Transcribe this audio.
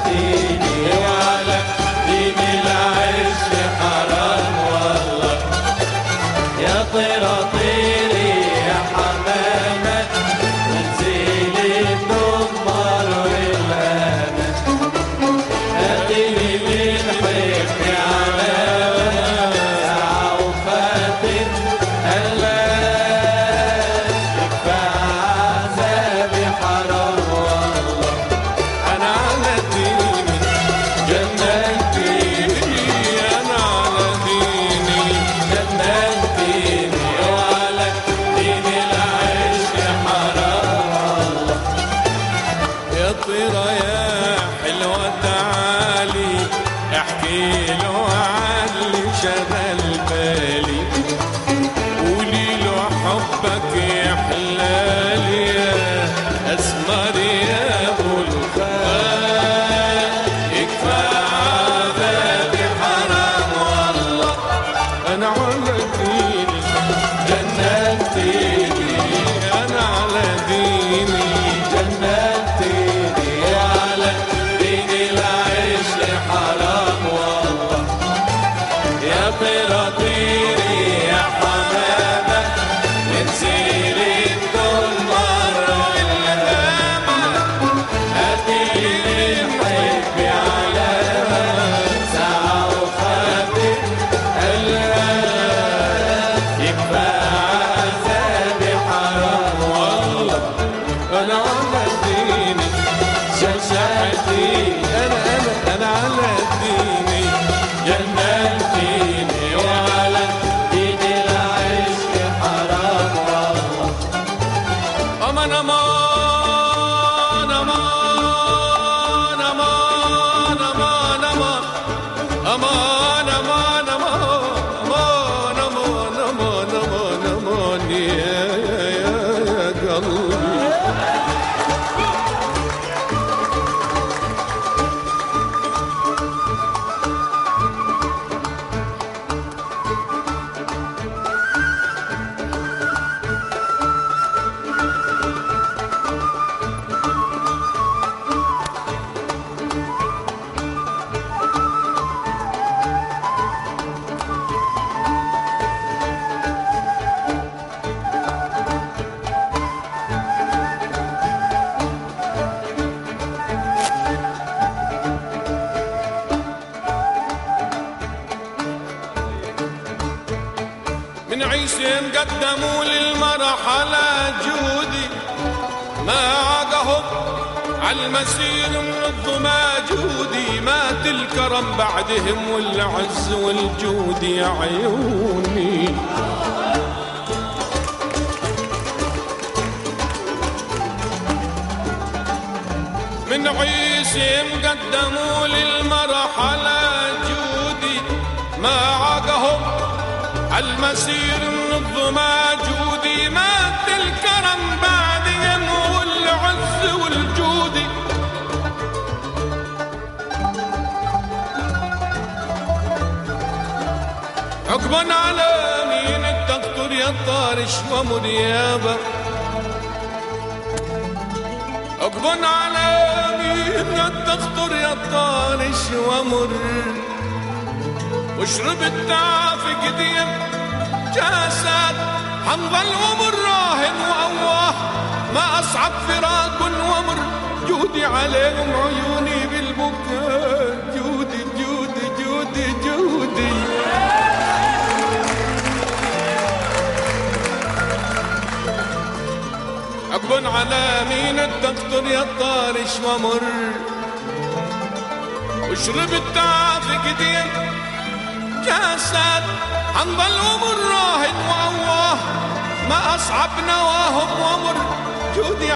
ديني وعلى دين العشق حرام والله. يا طيرة طيري يا حمامة وانزلي الدمر والهامة، هاتيني من حبي علامة ساعة وفاتن هلا يكفى عذابي حرام والله. أنا على ديني جننتيني، أنا على ديني جننتيني وعلى دين العشق حرام والله. يا طيرة يا حلوة تعالي احكي له عني شغل بالي، قولي له حبك يا حلالي يا اسمر يا ابو الخال، يكفى عذابي حرام والله. انا على ديني جننتيني، انا على ديني جننتيني وعلى دين العشق حرام والله. يا طيرة طيري يا حمامة انزلي الدمر والهامة، هاتيلي حبي علامة ساعة وخاتم هلا يكفى عذابي حرام والله. أنا على ديني شجعتي، أنا على ديني جننتيني وعلى دين العشق حرام والله. أمان أمان أمان أمان أمان أمان أمان أمان أمان أمان أمان أمان يا قلبي. من عيسين قدموا للمرحلة جودي، ما عاقهم عالمسير من الظما جودي، مات الكرم بعدهم والعز والجود يا عيوني. من عيسين قدموا للمرحلة جودي، ما عاقهم عالمسير من الظما جودي، مات الكرم بعدهم والعز والجودي. عقبا على مين الدكتور يا طارش ومريابة، عقبا على مين الدكتور يا طارش ومر، واشرب التعب في قديم جاسات حنظل ومر راهن وأواه، ما أصعب فراق ومر جودي عليهم عيوني بالبكاء جودي جودي جودي جودي. عقب على مين الدكتور يا طارش ومر، واشرب التعب في قديم جاسات حنظل ومر راهن وأواه، ما أصعب نواهم ومر جودي